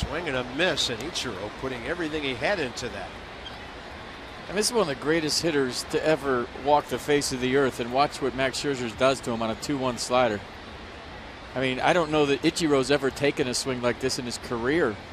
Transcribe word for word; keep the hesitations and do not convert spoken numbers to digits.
Swing and a miss, and Ichiro putting everything he had into that. And this is one of the greatest hitters to ever walk the face of the earth, and watch what Max Scherzer does to him on a two one slider. I mean, I don't know that Ichiro's ever taken a swing like this in his career.